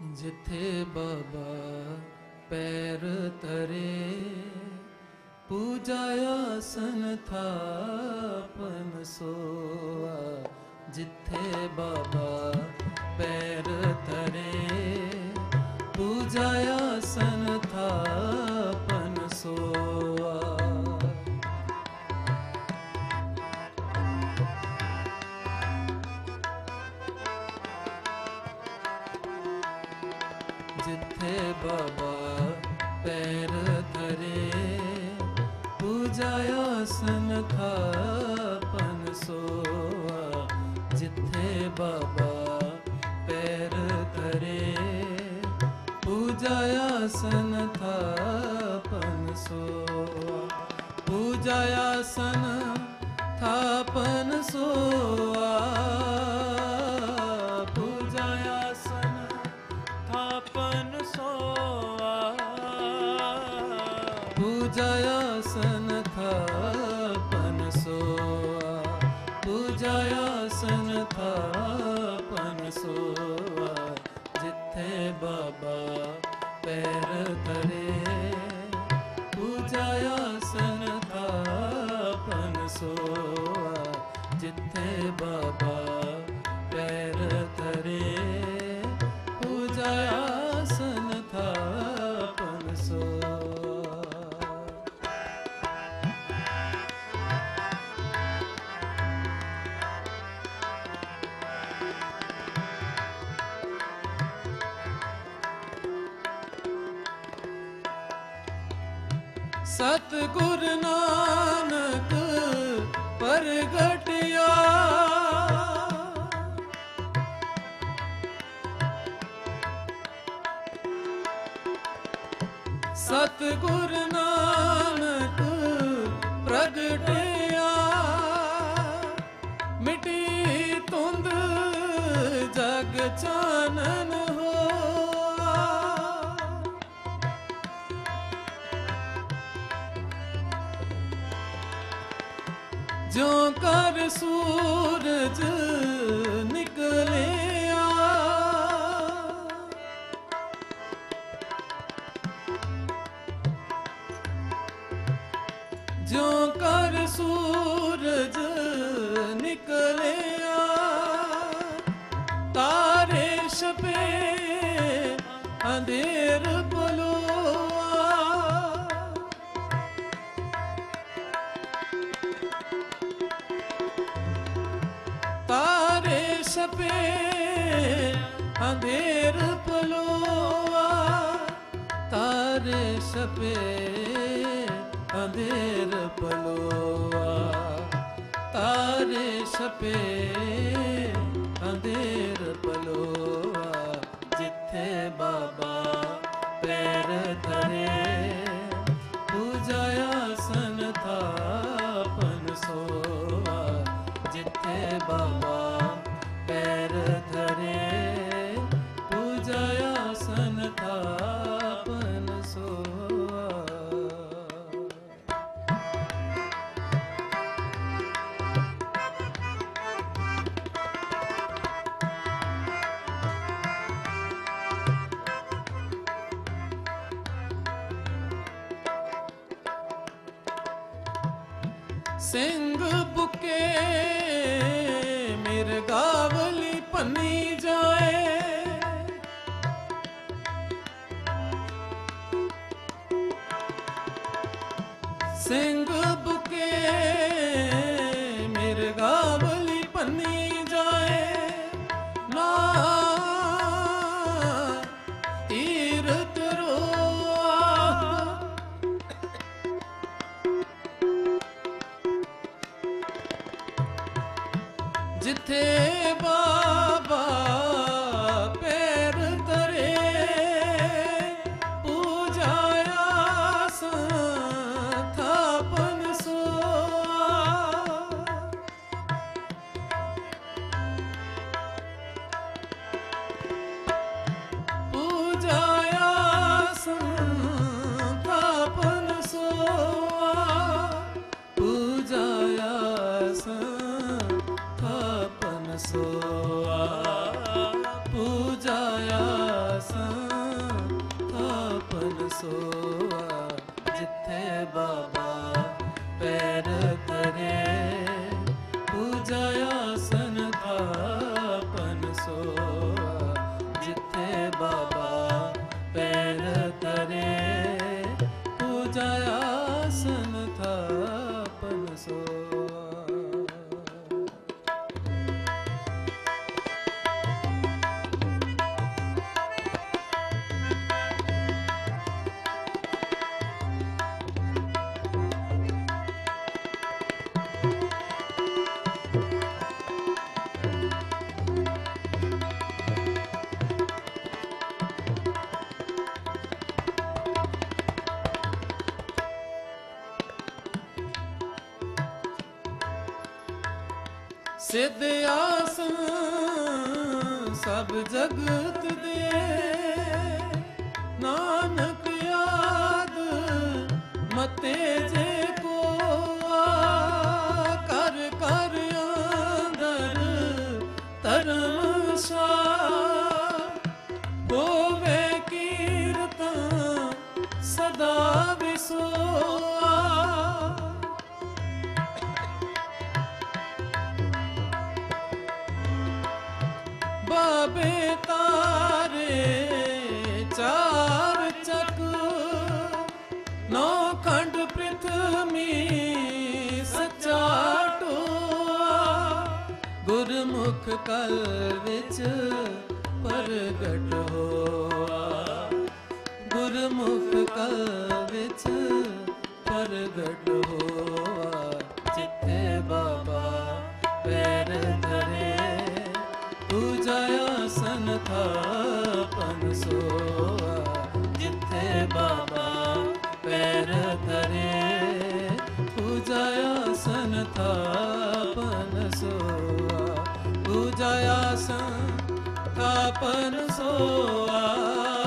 जिथे बाबा पैर तरे, पूजायासन थापन सोआ। जिथे बाबा पैर तरे, पूजायासन थापन सोआ। जिथे बाबा पैर धरे, पूजायासन थापन सोआ। जिथे बाबा पैर धरे, पूजायासन थापन सोआ। पूजायासन थापन सोआ। पूजायासन थापन सोआ। पूजायासन थापन सोआ। पूजायासन थापन सोआ। जिथे बाबा पैर धरे, पूजायासन थापन सोआ। जिथे बाबा पैर धरे, पूजायासन थापन सोआ। सतगुर नानक परगटिया, सतगुर नानक प्रगटिया। मिटी धुंध जग चानन होआ। ज्यों कर सूरज निकलिया, ज्यों कर सूरज निकलिया। तारे छपे अंधेर पलोआ। तारे छपे अंधेर पलोआ। तारे छपे अंधेर पलोआ। तारे छपे अंधेर पलोआ। जिथे बाबा पैर धरे, पूजायासन थापन सोआ। जिथे बाबा पैर धरे, पूजायासन थापन सोआ। सिंह बुके मिर्गावली पन्नी जाए। सिंह बुके मिर्गावली पन्नी जाए। ना तीरथ रोआ। जिथे बाबा पैर धरे, पूजायासन थापन सोआ। पूजायासन थापन सोआ। पूजायासन थापन सोआ। पूजायासन ਸੰਥਾਪਨ ਸੋਆ ਜਿੱਥੇ ਬਾਬਾ ਪੈਰ ਧਰੇ ਪੂਜਾ ਆਸਨ ਥਾਪਨ ਸੋਆ ਜਿੱਥੇ ਬਾਬਾ ਪੈਰ ਧਰੇ ਪੂਜਾ ਆਸਨ ਥਾਪਨ ਸੋਆ। ਸਿੱਧ ਆਸਨ ਸਭ ਜਗਤ ਦੇ ਨਾਨਕ ਯਾਦ ਮਤੇ ਜੇ ਕੋਆ ਕਰ ਕਰ ਅੰਦਰ ਧਰਮ ਸ਼ਾਹ ਹੋਵੇ ਕੀਰਤਨ ਸਦਾ ਵਿਸੋਆ। ਬਾਬੇ ਤਾਰੇ ਚਾਰ ਚੱਕ ਨੌ ਖੰਡ ਪ੍ਰਿਥਵੀ ਸੱਚਾ ਟੋਆ ਗੁਰਮੁਖ ਕਲ ਵਿੱਚ ਪ੍ਰਗਟ ਹੋਆ ਗੁਰਮੁਖ ਕਲ ਵਿੱਚ ਪ੍ਰਗਟ ਹੋਆ ਜਿੱਥੇ ਬਾਬਾ ਪੈਰ ਧਰੇ ਪੂਜਾ ਆਸਨ ਥਾਪਨ ਸੋਆ ਜਿੱਥੇ ਬਾਬਾ ਪੈਰ ਧਰੇ ਪੂਜਾ ਆਸਨ ਥਾਪਨ ਸੋਆ ਪੂਜਾ ਆਸਨ ਥਾਪਨ ਸੋਆ